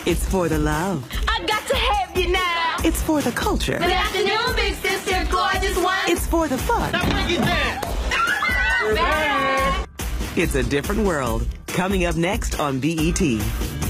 It's for the love. I got to have you now. It's for the culture. Good afternoon, big sister, gorgeous one. It's for the fun. Now bring it down. It's a different world. Coming up next on BET.